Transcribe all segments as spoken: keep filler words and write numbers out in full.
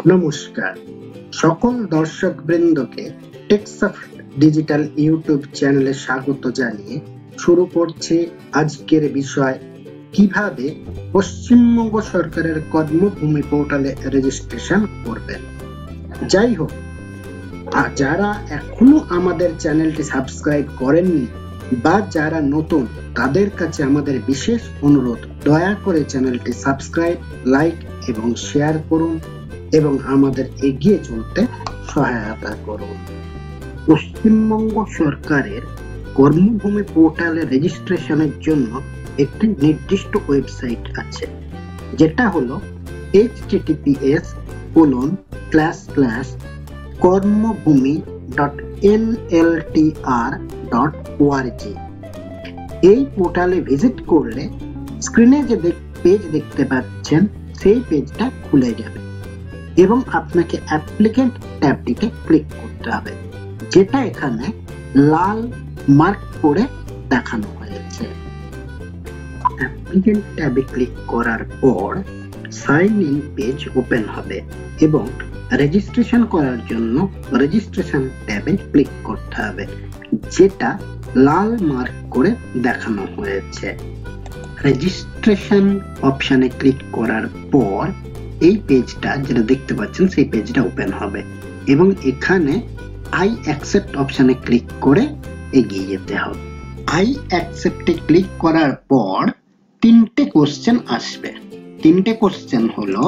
নমস্কার সকল দর্শক বৃন্দকে টেকসফট ডিজিটাল ইউটিউব চ্যানেলে স্বাগত জানিয়ে শুরু করছে আজকের বিষয় কিভাবে পশ্চিমবঙ্গ সরকারের কর্মভূমি পোর্টালে রেজিস্ট্রেশন করবেন। যাই হোক, যারা এখনো আমাদের চ্যানেলটি সাবস্ক্রাইব করেননি বা যারা নতুন তাদের কাছে আমাদের বিশেষ অনুরোধ, দয়া করে চ্যানেলটি সাবস্ক্রাইব, লাইক এবং শেয়ার করুন এবং আমাদের এগিয়ে চলতে সহায়তা করুন। পশ্চিমবঙ্গ সরকারের কর্মভূমি পোর্টালে রেজিস্ট্রেশনের জন্য একটি নির্দিষ্ট ওয়েবসাইট আছে, যেটা হলো H T T P S colon slash slash Karmabhumi dot N L T R dot O R G. এই পোর্টালে ভিজিট করলে স্ক্রিনে যে পেজ দেখতে পাচ্ছেন সেই পেজটা খুলে যাবে এবং আপনাকে অ্যাপ্লিকেন্ট ট্যাবটিতে ক্লিক করতে হবে, যেটা এখানে লাল মার্ক করে দেখানো হয়েছে। অ্যাপ্লিকেন্ট ট্যাবে ক্লিক করার পর সাইন ইন পেজ ওপেন হবে এবং রেজিস্ট্রেশন করার জন্য রেজিস্ট্রেশন ট্যাবে ক্লিক করতে হবে, যেটা লাল মার্ক করে দেখানো হয়েছে। রেজিস্ট্রেশন অপশনে ক্লিক করার পর এই পেজটা যেটা দেখতে পাচ্ছেন সেই পেজটা ওপেন হবে এবং এখানে আই অ্যাকসেপ্ট অপশনে ক্লিক করে এগিয়ে যেতে হবে। আই অ্যাকসেপ্টে ক্লিক করার পর তিনটে কোশ্চেন আসবে। তিনটে কোশ্চেন হলো,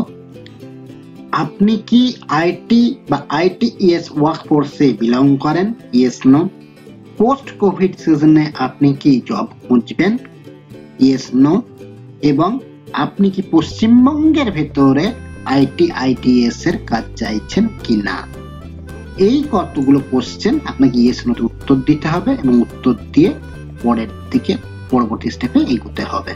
আপনি কি আইটি বা আইটিএস ওয়ার্কফোর্সে বিলং করেন? Yes no. পোস্ট কোভিড সিজনে আপনি কি জব খুঁজবেন? Yes no. এবং আপনি কি পশ্চিমবঙ্গের ভেতরে আইটি আইটিএস এর কাজ চাইছেন কিনা? এই কতগুলো কোশ্চেন আপনাকে ইয়েস নো তে উত্তর দিতে হবে এবং উত্তর দিয়ে পরের দিকে পরবর্তী স্টেপে এগোতে হবে।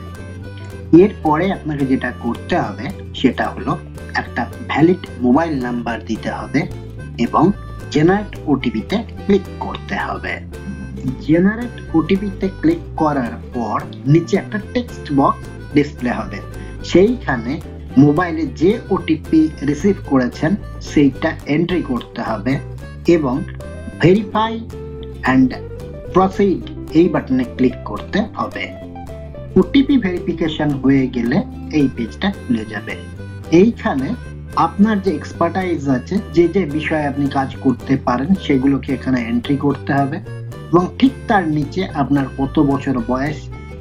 এরপরে আপনাকে যেটা করতে হবে সেটা হলো একটা ভ্যালিড মোবাইল নাম্বার দিতে হবে এবং জেনারেট ওটিপি তে ক্লিক করতে হবে। জেনারেট ওটিপি তে ক্লিক করার পর নিচে একটা টেক্সট বক্স ডিসপ্লে হবে, সেইখানে মোবাইলে যে ওটিপি রিসিভ করেছেন সেইটা এন্ট্রি করতে হবে এবং ভেরিফাই অ্যান্ড প্রসিড এই বাটনে ক্লিক করতে হবে। ওটিপি ভেরিফিকেশন হয়ে গেলে এই পেজটা খুলে যাবে। এইখানে আপনার যে এক্সপার্টাইজ আছে, যে যে বিষয়ে আপনি কাজ করতে পারেন সেগুলোকে এখানে এন্ট্রি করতে হবে এবং ঠিক তার নিচে আপনার কত বছর বয়স,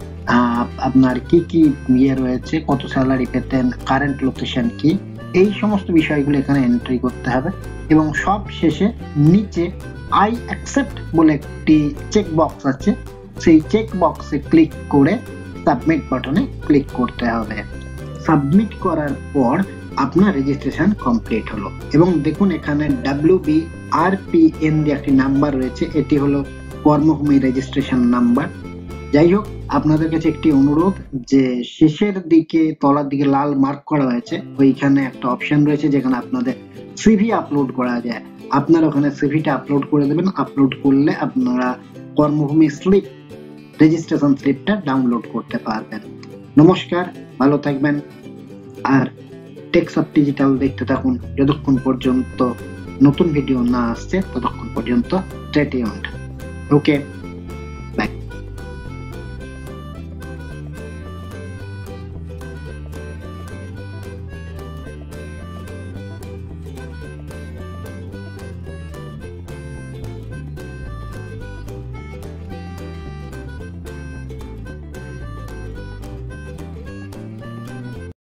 আপনার কি কি ইয়ে রয়েছে, কত স্যালারি পেতেন, কারেন্ট লোকেশন কি, এই সমস্ত বিষয়গুলো এখানে এন্ট্রি করতে হবে এবং সব শেষে নিচে আই অ্যাকসেপ্ট বলে একটি চেক বক্স আছে, সেই চেক বক্সে ক্লিক করে সাবমিট বাটনে ক্লিক করতে হবে। সাবমিট করার পর আপনার রেজিস্ট্রেশন কমপ্লিট হলো এবং দেখুন এখানে W B R P N দিয়ে একটি নাম্বার রয়েছে, এটি হলো কর্মভূমি রেজিস্ট্রেশন নাম্বার। যাই হোক, আপনাদের কাছে একটি অনুরোধ, যে শেষের দিকে তলার দিকে লাল মার্ক করা হয়েছে ওইখানে একটা অপশন রয়েছে যেখানে আপনাদের সিভি আপলোড করা যায়। আপনারা ওখানে সিভিটা আপলোড করে দেবেন। আপলোড করলে আপনারা কর্মভূমি স্লিপ রেজিস্ট্রেশন স্লিপটা ডাউনলোড করতে পারবেন। নমস্কার, ভালো থাকবেন আর টেকসফট ডিজিটাল দেখতে থাকুন যতক্ষণ পর্যন্ত নতুন ভিডিও না আসছে, ততক্ষণ পর্যন্ত স্টে টিউনড। ওকে।